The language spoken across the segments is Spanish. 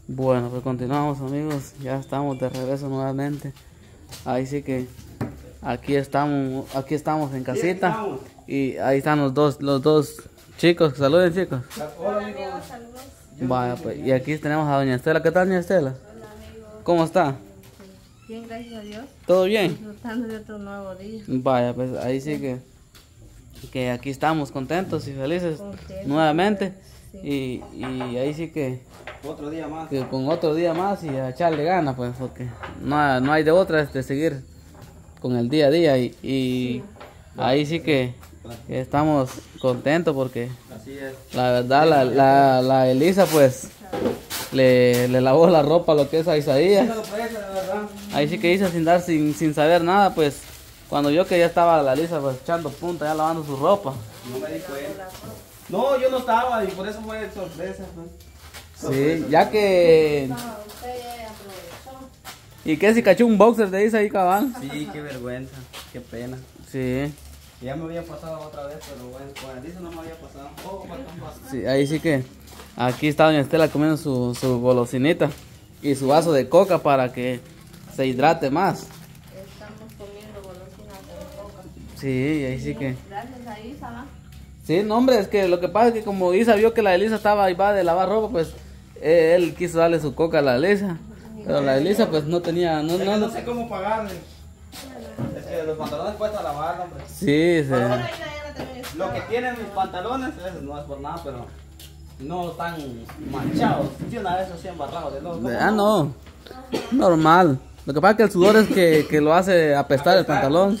Bueno, pues continuamos, amigos. Ya estamos de regreso nuevamente. Ahí sí que aquí estamos en casita. Y ahí están los dos chicos. Saluden, chicos. Hola amigos, saludos. Vaya, pues, y aquí tenemos a doña Estela. ¿Qué tal, doña Estela? Hola amigos. ¿Cómo está? Bien, gracias a Dios. ¿Todo bien? Disfrutando de otro nuevo día. Vaya, pues ahí sí que aquí estamos contentos y felices Contentos. nuevamente. Sí. Y ahí sí que Otro día más. con otro día más y a echarle ganas, pues, porque no hay de otra de seguir con el día a día. Y ahí sí que estamos contentos porque Así es. la verdad la Elisa pues le lavó la ropa lo que es a Isaías. Ahí sí que hizo sin saber nada, pues cuando yo que ya estaba la Elisa pues echando punta, ya lavando su ropa. No me di cuenta. No, yo no estaba y por eso fue sorpresa. Pues. Sí, ya que... ¿Y qué si cachó un boxer de Isa ahí, cabal? Sí, qué vergüenza, qué pena. Sí, Ya me había pasado otra vez, pero bueno, con Elisa no me había pasado. sí, ahí sí que aquí está doña Estela comiendo su golosinita y su vaso de coca para que se hidrate más. Estamos comiendo golosinas con coca. Sí, ahí sí que... Gracias a Isa, ¿va? Sí, no hombre, es que lo que pasa es que como Isa vio que la Elisa estaba iba de lavar ropa, pues él quiso darle su coca a la Elisa. Pero la Elisa pues no tenía... No sé cómo pagarle. Es que los pantalones cuesta lavar, hombre. Sí, sí. Lo que tienen mis pantalones, eso no es por nada, pero no están manchados. Yo una vez así embarrado de loco. Ah, no. Normal. Lo que pasa es que el sudor es que lo hace apestar el pantalón.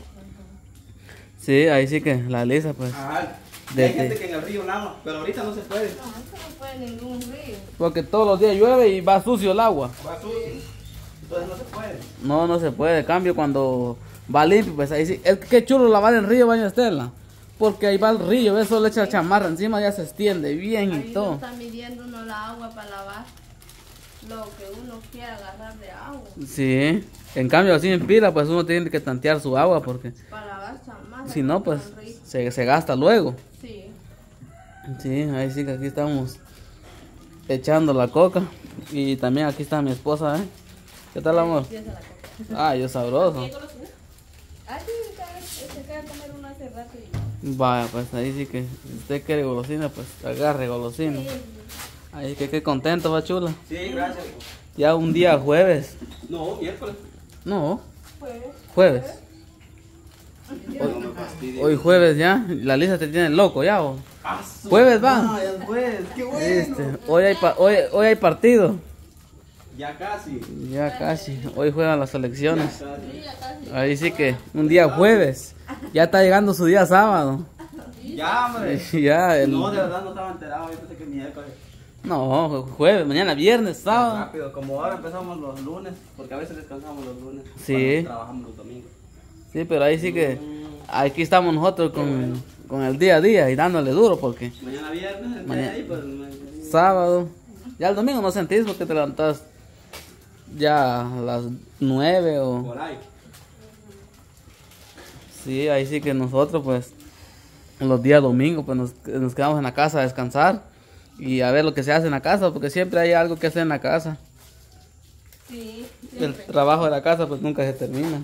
Sí, ahí sí que la Elisa pues. Ajá. De Hay que- gente que en el río lava, pero ahorita no se puede. No, eso no fue ningún río. Porque todos los días llueve y va sucio el agua. Va sucio. Entonces no se puede. No se puede. En cambio cuando va limpio, pues ahí sí. Es que qué chulo lavar en río, baño Estela. Porque ahí va el río, ves, solo le echa chamarra encima, ya se extiende bien y Ahí no todo. está midiendo uno la agua para lavar lo que uno quiera agarrar de agua. Sí. En cambio así en pila, pues uno tiene que tantear su agua porque Para lavar chamarra. si no, pues con río. se gasta luego. Sí. Sí, ahí sí que aquí estamos echando la coca. Y también aquí está mi esposa, ¿eh? ¿Qué tal, amor? Empieza la coca. Ay, es sabroso. Ah, sí, se queda a comer uno hace rato y... Vaya, pues ahí sí que si usted quiere golosina, pues agarre golosina. Ahí que qué contento, va chula. Sí, gracias. Ya un día jueves. No, miércoles. No, Jueves. jueves. No me fastidies. Hoy jueves ya. La Lisa te tiene loco ya, ¿o? Ah, Jueves va. ya es jueves, qué bueno. Hoy hay partido. Ya casi. Ya casi. Hoy juegan las selecciones. Ya casi. Sí, ya casi. Ahí sí que un día jueves. Ya está llegando su día sábado. Ya, hombre. Ya, No, de verdad no estaba enterado. Yo pensé que miércoles. No, jueves, mañana viernes, sábado. Rápido, como ahora empezamos los lunes, porque a veces descansamos los lunes. Sí. Cuando trabajamos los domingos. Sí, pero ahí sí que aquí estamos nosotros con el día a día y dándole duro porque Mañana viernes, Mañana. ahí, pues. sábado, ya el domingo no sentís porque te levantás ya a las 9 o... Por ahí. Sí, ahí sí que nosotros pues los días domingos pues nos quedamos en la casa a descansar y a ver lo que se hace en la casa porque siempre hay algo que hacer en la casa. Sí. El trabajo de la casa pues nunca se termina.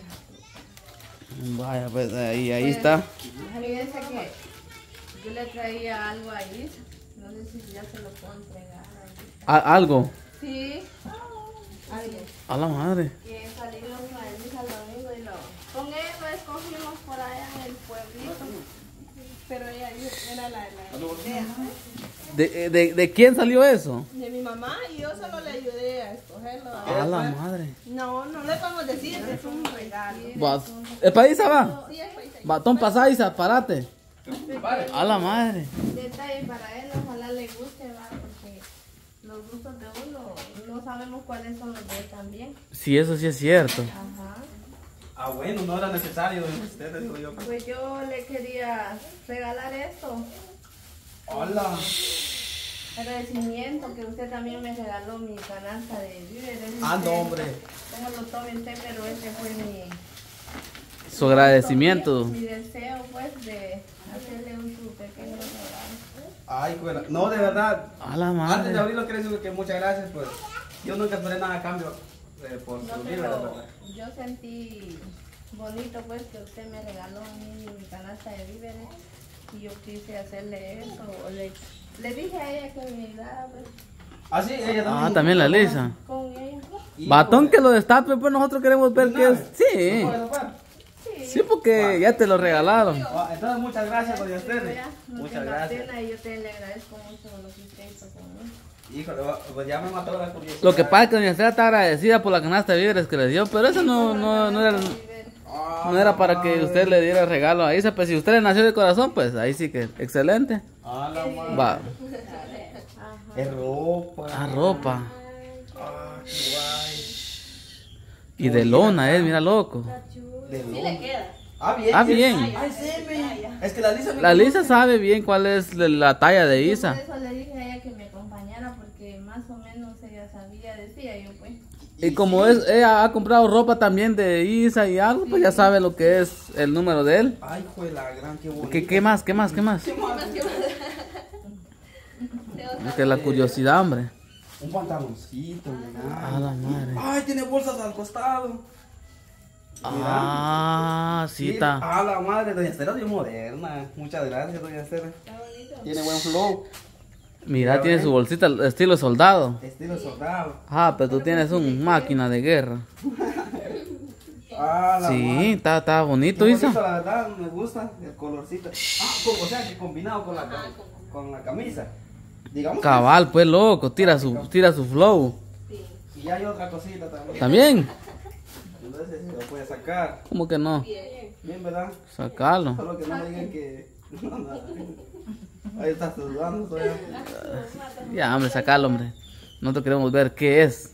Vaya, pues ahí está. Fíjense que yo le traía algo a Isa. No sé si ya se lo puedo entregar ahorita. Algo. Sí. Algo. A la madre. Que salimos a Elisa el domingo y con él lo escogimos por allá en el pueblito. Pero ella era la idea. ¿De quién salió eso? De mi mamá y yo solo le ayudé a escogerlo. A la madre. No le podemos decir, es un regalo. Va, ¿es para Isa, va? Sí, es paisa. Batón pasá, Isa, parate. A la madre. Detalle para él, ojalá le guste, va, porque los gustos de uno no sabemos cuáles son los de él también. Sí, eso sí es cierto. Ajá. Ah, bueno, no era necesario. Usted, digo yo. Pues yo le quería regalar esto. Hola. Agradecimiento que usted también me regaló mi canasta de víveres. Ah, no, hombre. Como lo tome usted, pero ese fue Su agradecimiento. mi deseo, pues, de hacerle un su pequeño regalo. Ay, bueno, no, de verdad. A la Antes de madre. abrirlo, quiero decirle que muchas gracias, pues. Yo nunca esperé nada a cambio por No, sus víveres, pero ¿verdad? yo sentí bonito pues que usted me regaló a mí mi canasta de víveres y yo quise hacerle eso. O le dije a ella que me ayudara pues Ah, sí, ella también. Ah, también la Lisa. con ella. Y, Batón pues, que lo destape, pues nosotros queremos ver qué es. ¿no Sí. puede tapar? Sí, porque ya te lo regalaron. Ah, entonces, muchas gracias, doña Esther. Vea, no Muchas tenga gracias. pena y yo te le agradezco mucho lo que usted hizo conmigo. Híjole, pues ya me mató la curiosidad. Lo que pasa es que doña Estela está agradecida por la canasta de víveres que le dio, pero eso no era para que usted le diera regalo a Isa. Pues si usted le nació de corazón, pues ahí sí que excelente. Ah, la madre. Va. Es ropa. Ah, ropa. Ah, qué guay. Y de lona, mira loco. De Sí lona. le queda. Ah, bien. Ah, bien. Ay, sí, es que la Lisa me La Lisa conoce. sabe bien cuál es la talla de Yo Isa. por eso le dije a ella que me acompañara porque más o menos ella sabía, decía yo pues. Y como ella ha comprado ropa también de Isa y algo, pues ya sabe lo que es el número de él. Ay, joder, la gran, qué bonito. ¿Qué más? ¿Qué más? ¿Qué más? Es que la curiosidad, hombre. Un pantaloncito, mira. A la madre. Ay, tiene bolsas al costado. Ah, sí está. A la madre, doña Estela es bien moderna. Muchas gracias, doña Estela. Tiene buen flow. Mira, tiene su bolsita estilo soldado. Estilo soldado. Ah, pero tú tienes un máquina de guerra. Ah, la Sí, madre. está bonito, Qué Isa. bonito, la verdad, me gusta el colorcito. O sea, que combinado con la camisa. Digamos que- Cabal, pues loco, tira su flow. Y hay otra cosita también. También, Entonces se lo puede sacar. ¿cómo que no? Bien, ¿verdad? Sacarlo. Solo que no me digan que... Ahí está sudando todavía. Ya, hombre, sacarlo, hombre. Nosotros queremos ver qué es.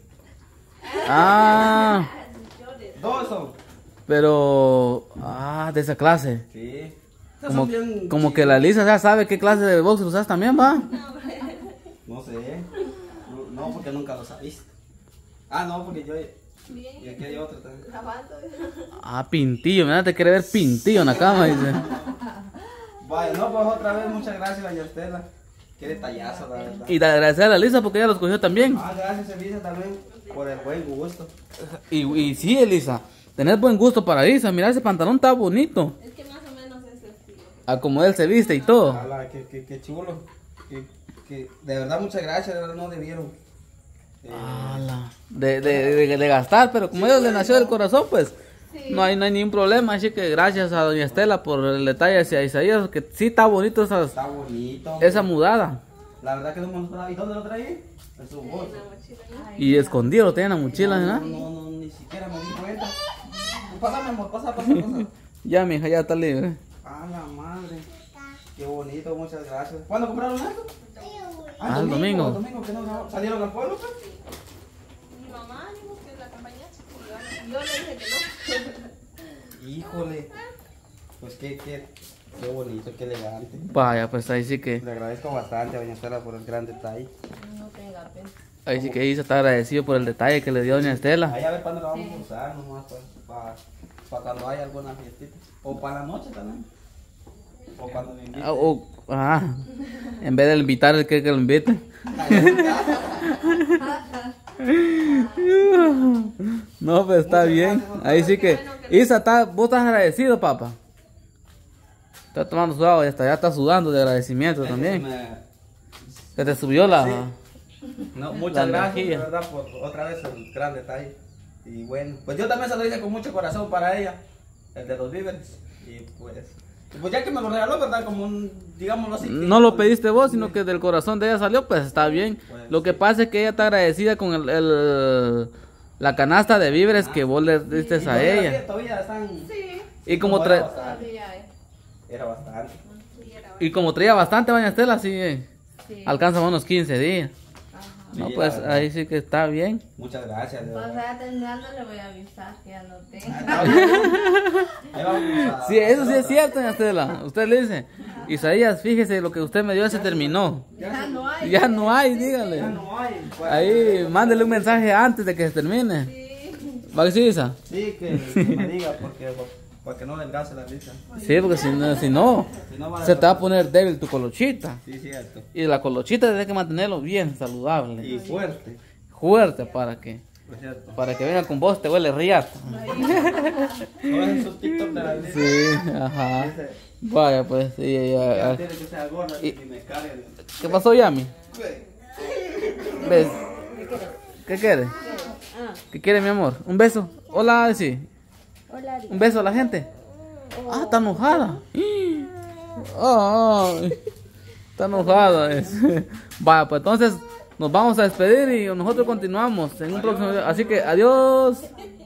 Ah, Dos son. pero... de esa clase. Sí. Estas Como, son bien como que la Lisa ya sabe qué clase de boxer usas también, va. No sé. No, porque nunca los ha visto. Ah, no, porque yo... Y aquí hay otro también. Ah, pintillo, mira, te quiere ver pintillo en la cama, dice. Vaya, no, pues otra vez muchas gracias, doña Estela. Qué detallazo, la verdad. Y te agradecer a la Lisa porque ella los cogió también. Ah, gracias, Elisa, también por el buen gusto. Y sí, Elisa, tenés buen gusto para Isa. Mira, ese pantalón está bonito. Es que más o menos es el estilo. A como él se viste y todo. Ala, qué chulo. De verdad, muchas gracias, de verdad no debieron. Ala, de gastar, pero como ellos le nació del corazón, pues no hay ningún problema. Así que gracias a doña Estela por el detalle hacia Isaías, que sí está bonito Está bonito. esa mudada. La verdad que no me lo esperaba. ¿Y dónde lo traí? En su bolsa. Y escondido lo tenía en la mochila, ¿no? No, ni siquiera me di cuenta. Pásame, amor, pasa. Ya, mi hija, ya está libre. A la madre. Qué bonito, muchas gracias. ¿Cuándo compraron esto? El domingo. El domingo que no salieron al pueblo, pues. Mi mamá dijo que la acompañaste. Y yo le dije que no. Híjole. Pues qué bonito, qué elegante. Vaya, pues ahí sí que, Le agradezco bastante a doña Estela por el gran detalle. No tenga pena. ahí sí que Isa está agradecido por el detalle que le dio doña Estela. Ahí a ver cuándo lo vamos a usar nomás, pues, para cuando haya alguna fiestita. O para la noche también. O cuando me inviten. En vez de invitar el que lo invite. No, pues está bien. Ahí sí que. Isa, vos estás agradecido, papá. Está tomando su agua y hasta ya está sudando de agradecimiento también. Que te subió la. No, muchas La gracias, de energía. verdad, por otra vez el gran detalle. Y bueno, pues yo también se lo hice con mucho corazón para ella, el de los víveres. Y pues ya que me lo regaló, ¿verdad? Como un, digámoslo así. No lo pediste vos, sino que del corazón de ella salió, pues está bien. Pues, Lo que pasa es que ella está agradecida con la canasta de víveres que vos le diste a ella. Todavía están. Sí. Y como, Era bastante. Todavía es. Era bastante. y como traía bastante, doña Estela, sí, Sí. alcanza unos 15 días. Ajá. No, Sí, pues la verdad. ahí sí que está bien. Muchas gracias, de Pues verdad. ya terminando le voy a avisar que ya no tengo. Ahí vamos a- Sí, eso sí es cierto, doña Estela. Usted le dice, Isaías, fíjese, lo que usted me dio se terminó. Ya no hay. Ya no hay, dígale. Ya no hay. pues. Ahí, mándele un mensaje antes de que se termine. Sí. ¿Va que sí, Isa? Sí, que me diga, porque para que no adelgace la lisa. Sí, porque si no, Si no va se te va a poner débil tu colochita. Sí, cierto. Y la colochita tiene que mantenerlo bien saludable. Y fuerte. Fuerte Por cierto. para que venga con vos, te huele riata. Ahora es un TikTok de la lisa. Sí, ajá. Dice, Vaya, pues, ya tiene que ser gorda y- y me cargue. ¿Qué pasó, Yami? ¿Ves? ¿Qué quiere? ¿Qué quiere, mi amor? ¿Un beso? Hola, sí. Hola, ¿Un beso a la gente? Ah, está enojada. Ay, está enojada. Vaya, pues entonces nos vamos a despedir y nosotros continuamos en un próximo video. Así que adiós.